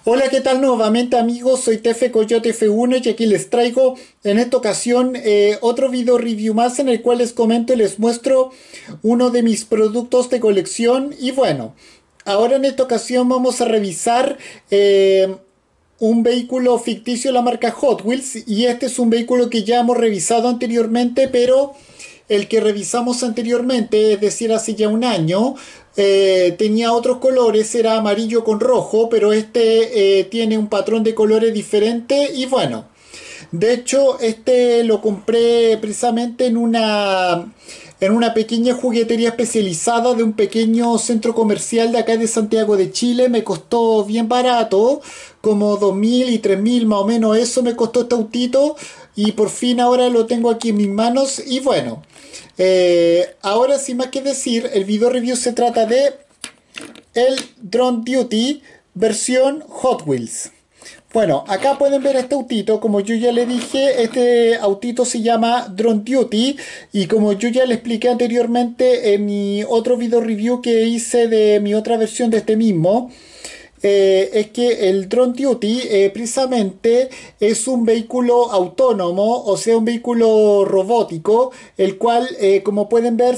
Hola, ¿qué tal nuevamente amigos? Soy Tefe Coyote F1 y aquí les traigo en esta ocasión otro video review más en el cual les comento y les muestro uno de mis productos de colección. Y bueno, ahora en esta ocasión vamos a revisar un vehículo ficticio de la marca Hot Wheels, y este es un vehículo que ya hemos revisado anteriormente, pero el que revisamos anteriormente, es decir, hace ya un año, tenía otros colores, era amarillo con rojo, pero este tiene un patrón de colores diferente. Y bueno, de hecho este lo compré precisamente en una pequeña juguetería especializada de un pequeño centro comercial de acá de Santiago de Chile. Me costó bien barato, como 2.000 y 3.000 más o menos, eso me costó este autito. Y por fin ahora lo tengo aquí en mis manos. Y bueno, ahora sin más que decir, el video review se trata de el Drone Duty versión Hot Wheels. Bueno, acá pueden ver este autito. Como yo ya le dije, este autito se llama Drone Duty, y como yo ya le expliqué anteriormente en mi otro video review que hice de mi otra versión de este mismo, es que el Drone Duty precisamente es un vehículo autónomo, o sea, un vehículo robótico, el cual, como pueden ver,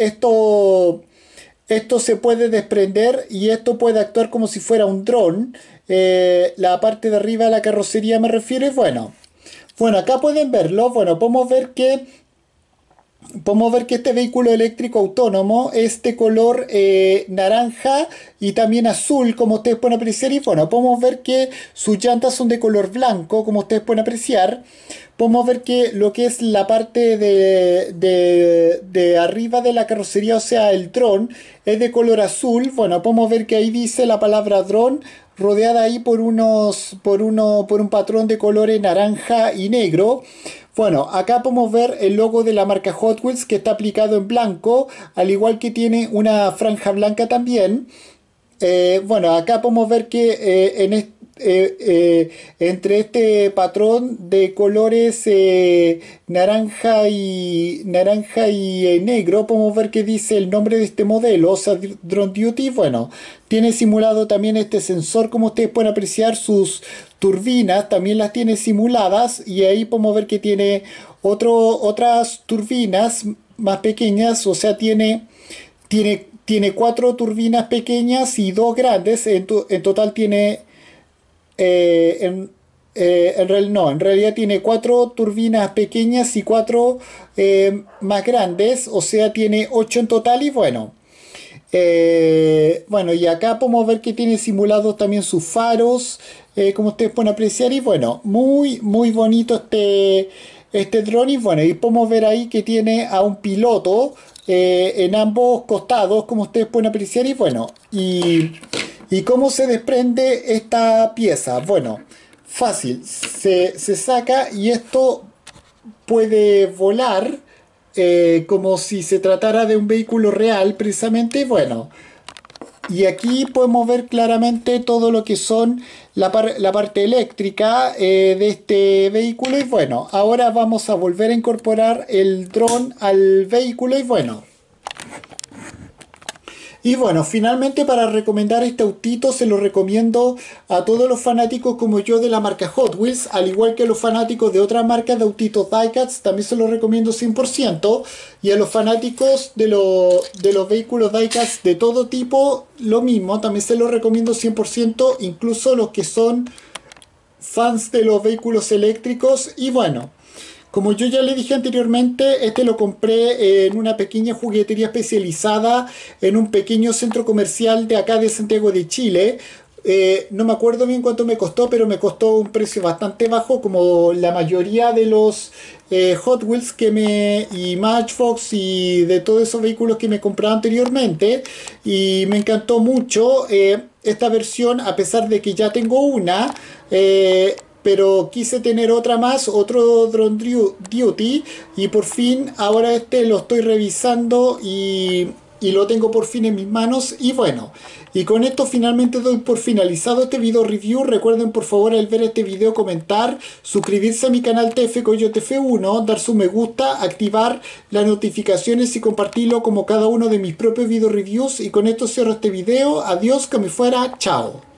esto se puede desprender y esto puede actuar como si fuera un dron. La parte de arriba de la carrocería me refiero. Y bueno, acá pueden verlo. Bueno, podemos ver que este vehículo eléctrico autónomo es de color naranja y también azul, como ustedes pueden apreciar. Y bueno, podemos ver que sus llantas son de color blanco, como ustedes pueden apreciar. Podemos ver que lo que es la parte de arriba de la carrocería, o sea, el dron, es de color azul. Bueno, podemos ver que ahí dice la palabra dron, rodeada ahí por un patrón de colores naranja y negro. Bueno, acá podemos ver el logo de la marca Hot Wheels, que está aplicado en blanco, al igual que tiene una franja blanca también. Bueno, acá podemos ver que entre este patrón de colores naranja y negro, podemos ver que dice el nombre de este modelo, o sea, Drone Duty. Bueno, tiene simulado también este sensor, como ustedes pueden apreciar. Sus turbinas también las tiene simuladas, y ahí podemos ver que tiene otras turbinas más pequeñas, o sea, tiene cuatro turbinas pequeñas y dos grandes. En total tiene, no, en realidad tiene cuatro turbinas pequeñas y cuatro más grandes, o sea, tiene ocho en total. Y bueno, y acá podemos ver que tiene simulados también sus faros, como ustedes pueden apreciar. Y bueno, muy, muy bonito este dron. Y bueno, y podemos ver ahí que tiene a un piloto en ambos costados, como ustedes pueden apreciar. Y bueno, y cómo se desprende esta pieza. Bueno, fácil, se saca y esto puede volar, como si se tratara de un vehículo real precisamente. Bueno, y aquí podemos ver claramente todo lo que son la parte eléctrica de este vehículo. Y bueno, ahora vamos a volver a incorporar el dron al vehículo. Y bueno, finalmente, para recomendar este autito, se lo recomiendo a todos los fanáticos como yo de la marca Hot Wheels, al igual que a los fanáticos de otras marcas de autitos diecast, también se lo recomiendo 100%. Y a los fanáticos de los vehículos diecast de todo tipo, lo mismo, también se lo recomiendo 100%, incluso los que son fans de los vehículos eléctricos. Y bueno, como yo ya le dije anteriormente, este lo compré en una pequeña juguetería especializada en un pequeño centro comercial de acá de Santiago de Chile. No me acuerdo bien cuánto me costó, pero me costó un precio bastante bajo, como la mayoría de los Hot Wheels y Matchbox y de todos esos vehículos que me compraba anteriormente. Y me encantó mucho esta versión, a pesar de que ya tengo una. Pero quise tener otra más, otro Drone Duty, y por fin ahora este lo estoy revisando y lo tengo por fin en mis manos. Y bueno, y con esto finalmente doy por finalizado este video review. Recuerden por favor, al ver este video, comentar, suscribirse a mi canal TF Coyote F1, dar su me gusta, activar las notificaciones y compartirlo como cada uno de mis propios video reviews. Y con esto cierro este video. Adiós, que me fuera, chao.